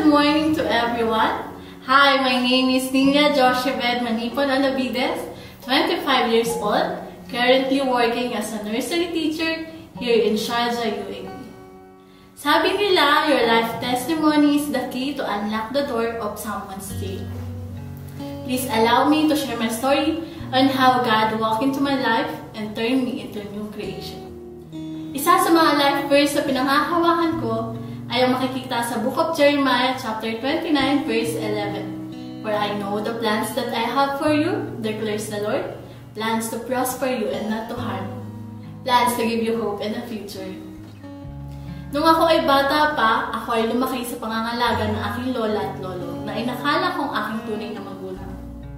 Good morning to everyone. Hi, my name is Nina Joshebed Manipon Alavides, 25 years old, currently working as a nursery teacher here in Sharjah, UAE. Sabi nila, your life testimony is the key to unlock the door of someone's day. Please allow me to share my story on how God walked into my life and turned me into a new creation. Isa sa mga life verse na pinanghahawakan ko ay ang makikita sa Book of Jeremiah chapter 29 verse 11. For I know the plans that I have for you, declares the Lord, plans to prosper you and not to harm, plans to give you hope and a future. Nung ako ay bata pa, ako ay lumaki sa pangangalaga ng aking lola at lolo na inakala kong aking tunay na magulang.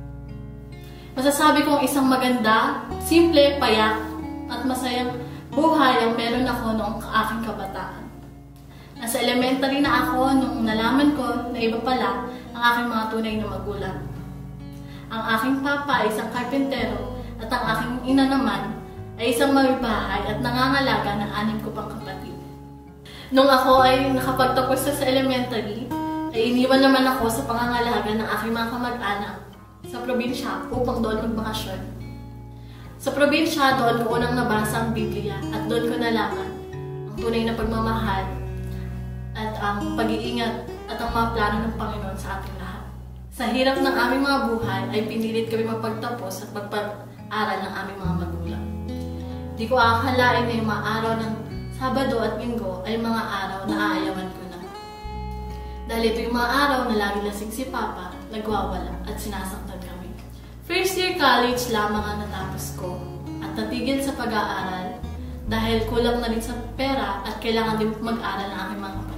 Masasabi kong isang maganda, simple, payak, at masayang buhay ang meron ako noong aking kabataan. Nasa elementary na ako nung nalaman ko na iba pala ang aking mga tunay na magulang. Ang aking papa ay isang karpentero at ang aking ina naman ay isang mabibahay at nangangalaga ng 6 ko pang kapatid. Nung ako ay nakapagtapos sa elementary, ay iniwan naman ako sa pangangalaga ng aking mga kamag-anak sa probinsya upang doon magbakasyon. Sa probinsya, doon ko unang nabasa ang Biblia at doon ko nalaman ang tunay na pagmamahal at ang pag-iingat at ang mga plano ng Panginoon sa ating lahat. Sa hirap ng aming mga buhay ay pinilit kami magpagtapos at magpag-aral ng aming mga magulang. Di ko akalain na yung mga araw ng Sabado at Linggo ay mga araw na aayawan ko na. Dahil ito yung mga araw na lagi lasing si Papa, nagwawala at sinasaktan kami. First year college lamang ang natapos ko at natigil sa pag-aaral dahil kulang na rin sa pera at kailangan din mag-aral ng aking mga kapatid.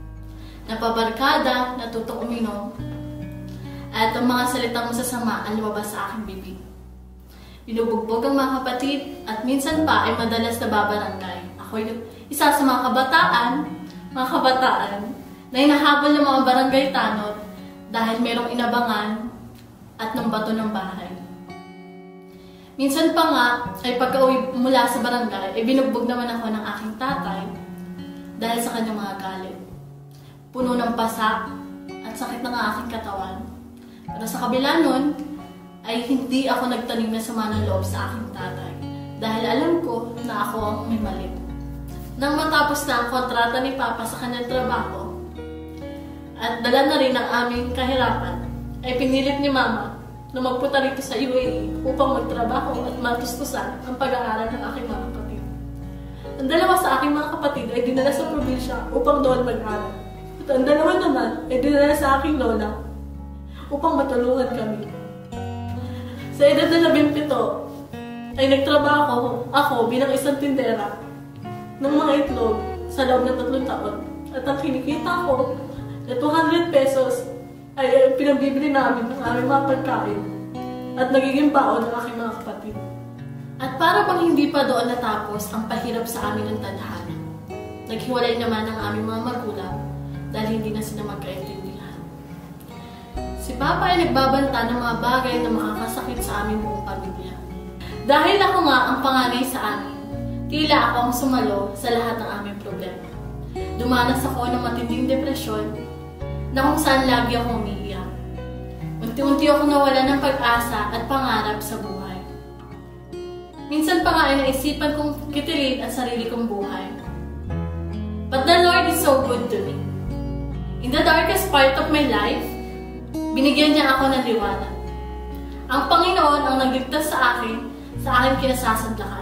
Napabarkada, natutong uminom, at ang mga salitang masasama ang lumabas sa aking bibig. Binubugbog ang mga kapatid at minsan pa ay madalas na babarangay. Ako yung isa sa mga kabataan na hinahabol ng mga barangay tanod dahil merong inabangan at ng bato ng bahay. Minsan pa nga ay pagka-uwi mula sa barangay ay binugbog naman ako ng aking tatay dahil sa kanyang mga galit. Puno ng pasa at sakit ng aking katawan. Pero sa kabila nun, ay hindi ako nagtanim na sama ng loob sa aking tatay dahil alam ko na ako ang may mali. Nang matapos na ang kontrata ni Papa sa kanyang trabaho at dala na rin ang aming kahirapan, ay pinilit ni Mama na magpunta rito sa UAE upang magtrabaho at matustusan ang pag-aaral ng aking mga kapatid. Ang dalawa sa aking mga kapatid ay dinala sa probinsya upang doon mag-aral. At ang dalawa naman ay dinala sa aking lola upang matulungan kami. Sa edad na 17 ay nagtrabaho ako bilang isang tindera ng mga itlog sa loob ng 3 taon. At ang kinikita ko na 200 pesos ay pinagbibili namin ng aming mga pagkain at nagiging baon ng aking mga kapatid. At para bang hindi pa doon natapos ang pahirap sa amin ng tadhana, naghiwalay naman ang aming mga magulang dahil hindi na sila magkaintindihan. Si Papa ay nagbabanta ng mga bagay na makakasakit sa aming buong pamilya. Dahil ako nga ang panganay sa amin, tila ako ang sumalo sa lahat ng aming problema. Dumanas ako ng matinding depresyon na kung saan lagi akong umiiyak. Unti-unti ako nawala ng pag-asa at pangarap sa buhay. Minsan pa nga ay naisipan kong kitilin ang sarili kong buhay. But the Lord is so good to me. In the darkest part of my life, binigyan niya ako ng liwanag. Ang Panginoon ang nagligtas sa aking kinasasadlakan.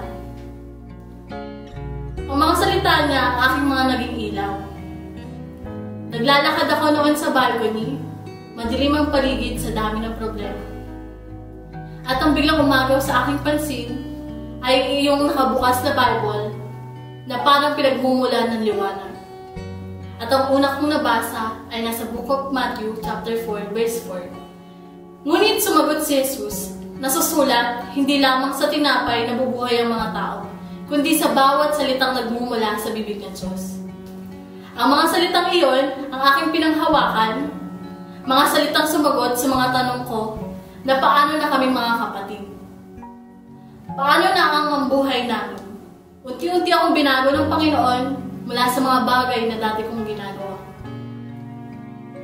Ang mga salita niya ang aking mga naging ilaw. Naglalakad ako noon sa balcony, madilim ang paligid sa dami ng problema. At ang biglang umagaw sa aking pansin ay iyong nakabukas na Bible na parang pinagmumulan ng liwanag. At ang una kong nabasa ay nasa Book of Matthew chapter 4 verse 4. Ngunit sumagot si Jesus, nasusulat hindi lamang sa tinapay nabubuhay ang mga tao, kundi sa bawat salitang nagmumula sa bibig ng Diyos. Ang mga salitang iyon ang aking pinanghawakan, mga salitang sumagot sa mga tanong ko na paano na kami mga kapatid. Paano na ang buhay namin? Unti-unti akong binago ng Panginoon mula sa mga bagay na dati kong ginagawa.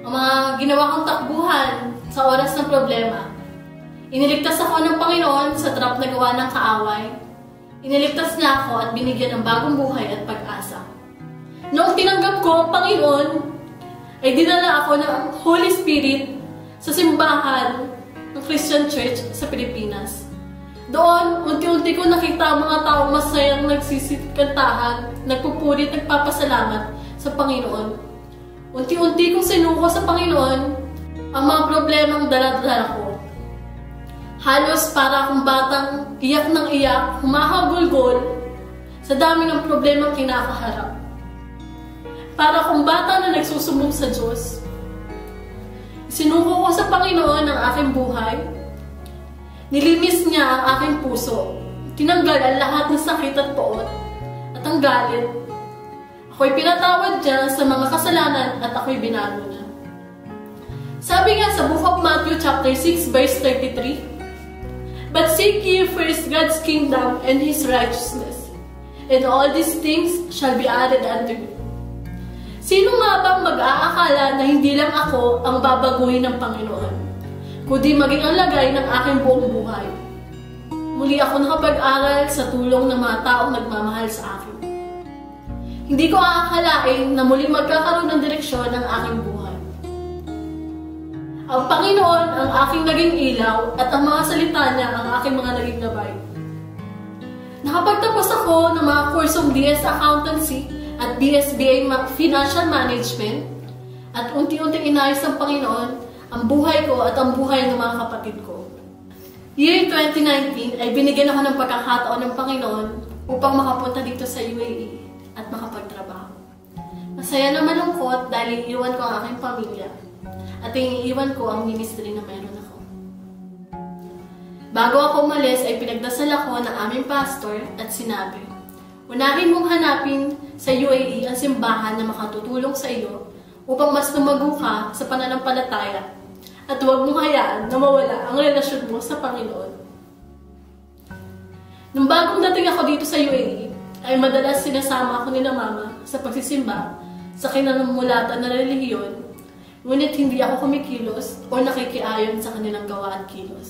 ang mga ginawa kong takbuhan sa oras ng problema. Iniligtas ako ng Panginoon sa trap na gawa ng kaaway. Iniligtas niya ako at binigyan ng bagong buhay at pag-asa. Noong tinanggap ko ang Panginoon, ay dinala ako ng Holy Spirit sa simbahan ng Christian Church sa Pilipinas. Doon, unti-unti ko nakita ang mga taong masayang nagsisikantahan, nagpupurit, nagpapasalamat sa Panginoon. Unti-unti kong sinuko sa Panginoon ang mga problemang dala-dala ko. Halos para akong batang iyak ng iyak, humahabol-gol sa dami ng problemang kinakaharap. Para akong bata na nagsusumbong sa Diyos. Sinuko ko sa Panginoon ang aking buhay. Nilinis niya ang aking puso. Tinanggal ang lahat ng sakit at poot at ang galit. Ako'y pinatawad niya sa mga kasalanan at ako'y binago niya. Sabi nga sa Book of Matthew chapter 6 verse 33, "But seek ye first God's kingdom and His righteousness, and all these things shall be added unto you." Sino nga bang mag-aakala na hindi lang ako ang babaguhin ng Panginoon, kundi maging ang lagay ng aking buong buhay? Muli ako nakapag-aral sa tulong ng mga taong nagmamahal sa akin. Hindi ko aakalain na muling magkakaroon ng direksyon ng aking buhay. Ang Panginoon ang aking naging ilaw at ang mga salita niya ang aking mga naging gabay. Nakapagtapos ako ng mga kursong DS Accountancy at BSBA Financial Management at unti-unting inayos ng Panginoon ang buhay ko at ang buhay ng mga kapatid ko. Year 2019 ay binigyan ako ng pagkakataon ng Panginoon upang makapunta dito sa UAE at makapagtrabaho. Masaya na malungkot dahil iiwan ko ang aking pamilya at iiwan ko ang ministry na meron ako. Bago ako umalis ay pinagdasal ako ng aming pastor at sinabi, "Unahin mong hanapin sa UAE ang simbahan na makatutulong sa iyo upang mas lumago ka sa pananampalataya at huwag mong hayaan na mawala ang relasyon mo sa Panginoon." Nung bagong dating ako dito sa UAE, ay madalas sinasama ako nila mama sa pagsisimba sa kinamulatan na relihiyon, ngunit hindi ako kumikilos o nakikiayon sa kanilang gawa at kilos.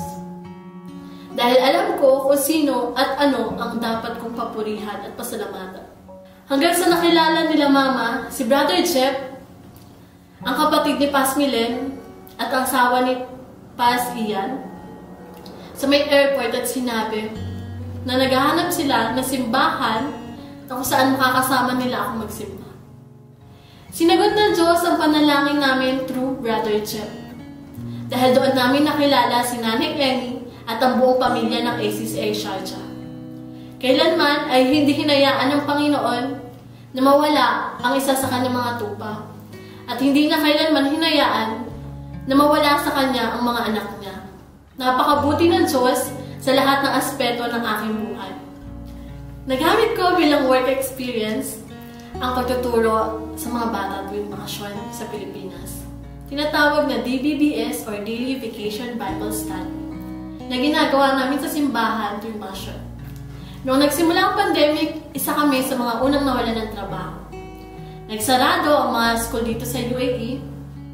Dahil alam ko kung sino at ano ang dapat kong papurihan at pasalamatan. Hanggang sa nakilala nila mama, si Brother Jeff, ang kapatid ni Pas Milen at ang asawa ni Pas Ian, sa may airport at sinabi na naghahanap sila ng simbahan na kung saan makakasama nila ako magsimba. Sinagot ng Diyos ang panalangin namin through Brother Jeff. Dahil doon namin nakilala si Nanay Annie at ang buong pamilya ng ACCA Sharjah. Kailanman ay hindi hinayaan ng Panginoon na mawala ang isa sa kanyang mga tupa. At hindi na kailanman hinayaan na mawala sa kanya ang mga anak niya. Napakabuti ng Diyos sa lahat ng aspeto ng aking buhay. Nagamit ko bilang work experience ang pagtuturo sa mga bata tuwing bakasyon sa Pilipinas. Tinatawag na DBBS or Daily Vacation Bible Study na ginagawa namin sa simbahan tuwing bakasyon. Noong nagsimula ang pandemic, isa kami sa mga unang nawalan ng trabaho. Nagsarado ang mga school dito sa UAE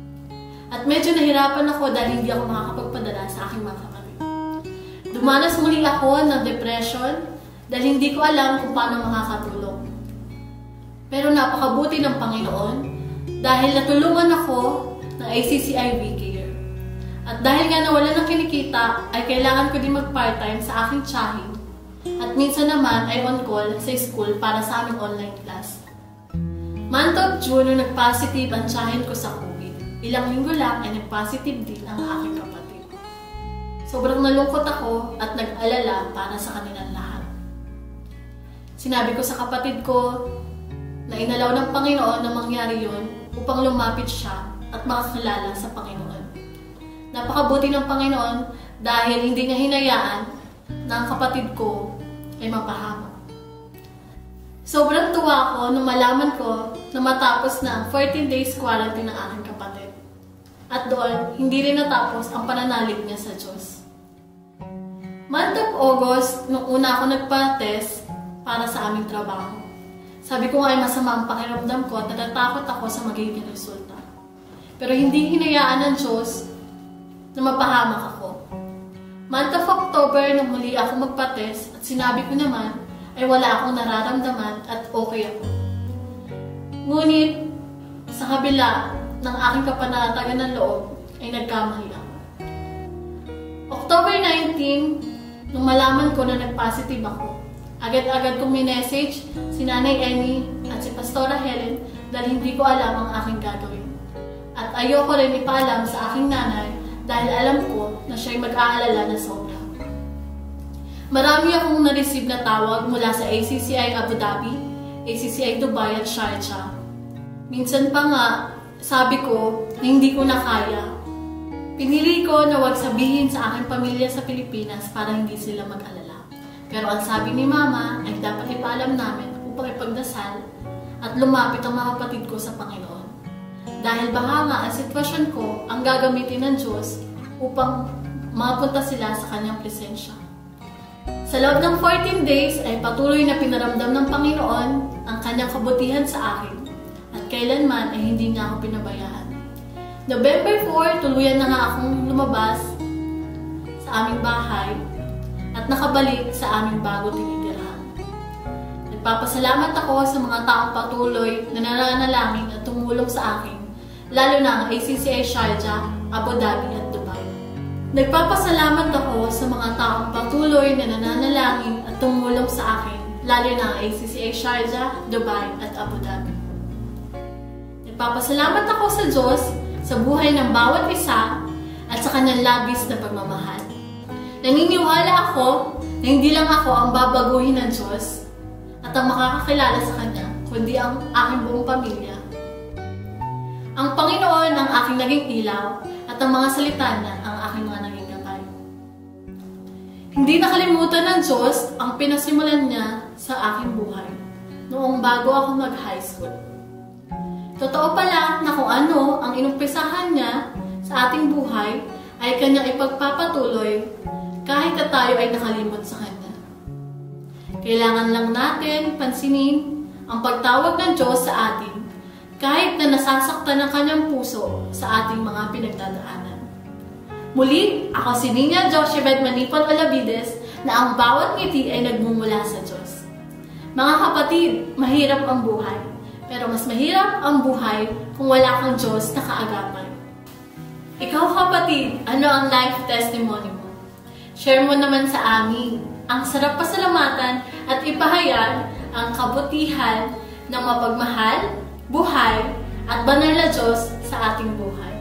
at medyo nahirapan ako dahil hindi ako makakapagpadala sa aking mga kapatid. Dumanas muli ako ng depression dahil hindi ko alam kung paano makakatulong. Pero napakabuti ng Panginoon dahil natulungan ako ng ACCI Care. At dahil nga nawalan ng kinikita, ay kailangan ko din mag-part-time sa aking tsahin. At minsan naman ay on-call sa school para sa aming online class. Month of June, nung nag-positive ang tsahin ko sa COVID, ilang linggo lang ay nag-positive din ang aking kapatid. Sobrang nalungkot ako at nag-alala para sa kanilang lahat. Sinabi ko sa kapatid ko na inalaw ng Panginoon na mangyari yun upang lumapit siya at makakilala sa Panginoon. Napakabuti ng Panginoon dahil hindi niya hinayaan na ang kapatid ko ay mapahamak. Sobrang tuwa ako nung malaman ko na matapos na ang 14 days quarantine ng aking kapatid. At doon, hindi rin natapos ang pananalig niya sa Diyos. Month of August, nung una ako nagpa-test para sa aming trabaho. Sabi ko nga ay masama ang pakiramdam ko at natatakot ako sa magiging resulta. pero hindi hinayaan ng Diyos na mapahamak ako. Month of October nung muli ako magpa-test at sinabi ko naman ay wala akong nararamdaman at okay ako. Ngunit sa kabila ng aking kapanatagan ng loob ay nagkamali ako. October 19, nung malaman ko na nag-positive ako, agad-agad kong minessage si Nanay Annie at si Pastora Helen dahil hindi ko alam ang aking gagawin. At ayoko rin ipaalam sa aking nanay dahil alam ko na siya'y mag-aalala na sobra. Marami akong na-receive na tawag mula sa ACCI Abu Dhabi, ACCI Dubai at Sharjah. Minsan pa nga, sabi ko na hindi ko na kaya. Pinili ko na wag sabihin sa aking pamilya sa Pilipinas para hindi sila mag-alala. Pero ang sabi ni Mama ay dapat ipaalam namin upang ipagdasal at lumapit ang mga kapatid ko sa Panginoon. Dahil baka nga ang sitwasyon ko ang gagamitin ng Diyos upang mapunta sila sa kanyang presensya. Sa loob ng 14 days ay patuloy na pinaramdam ng Panginoon ang kanyang kabutihan sa akin at kailanman ay hindi niya ako pinabayaan. November 4, tuluyan na nga akong lumabas sa aming bahay at nakabalik sa aming bago tinitirahan. Nagpapasalamat ako sa mga taong patuloy na nananalangin at tumulong sa akin, lalo na ang ACCI Sharjah, Abu Dhabi at Dubai. Nagpapasalamat ako sa mga taong patuloy na nananalangin at tumulong sa akin, lalo na ang ACCI Sharjah, Dubai at Abu Dhabi. Nagpapasalamat ako sa Diyos sa buhay ng bawat isa at sa kanyang labis na pagmamahal. Naniniwala ako na hindi lang ako ang babaguhin ng Diyos at ang makakakilala sa Kanya, kundi ang aking buong pamilya. Ang Panginoon ang aking naging ilaw at ang mga salita niya ang aking mga naging gabay. Hindi nakalimutan ng Diyos ang pinasimulan niya sa aking buhay noong bago ako mag-high school. Totoo pala na kung ano ang inumpisahan niya sa ating buhay ay kanyang ipagpapatuloy kahit na tayo ay nakalimot sa Kanya. Kailangan lang natin pansinin ang pagtawag ng Diyos sa atin kahit na nasasaktan ang Kanyang puso sa ating mga pinagdadaanan. Muli, ako si Nina Jochebed Manipon Olavides na ang bawat ngiti ay nagmumula sa Diyos. Mga kapatid, mahirap ang buhay. Pero mas mahirap ang buhay kung wala kang Diyos na kaagapan. Ikaw kapatid, ano ang life testimony mo? Share mo naman sa amin. Ang sarap pasalamatan at ipahayag ang kabutihan ng mapagmahal, buhay at banal na Diyos sa ating buhay.